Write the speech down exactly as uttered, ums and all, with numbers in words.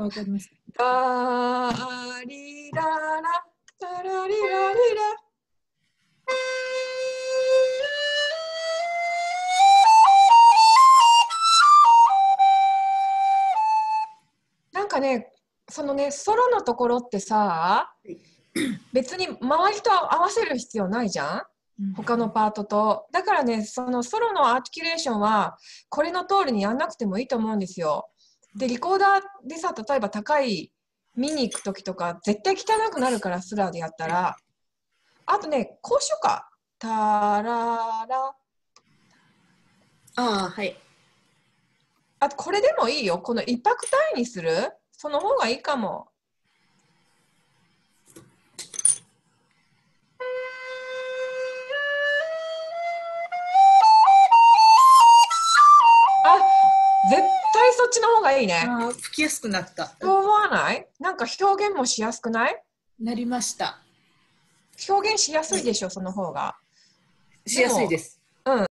わかりました。 ダーリララダラリラリラ。なんかね、そのね、ソロのところってさ、別に周りと合わせる必要ないじゃん、他のパートと。だからね、そのソロのアーティキュレーションはこれの通りにやんなくてもいいと思うんですよ。で、リコーダーでさ、例えば高い見に行く時とか絶対汚くなるから、スラーでやったら。あとね、こうしようか。タララ。 ああ、はい。 あとこれでもいいよ。この一拍単位にする、その方がいいかも。あ、絶対そっちの方がいいね。 ああ、吹きやすくなった。 そう思わない？なんか表現もしやすくない？ なりました。 表現しやすいでしょ、その方が。 しやすいです。 うん。